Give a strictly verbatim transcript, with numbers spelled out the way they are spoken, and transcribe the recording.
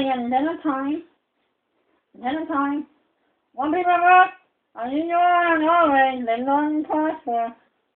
only another time. Another time. One people rock. I knew you are always the long prosper.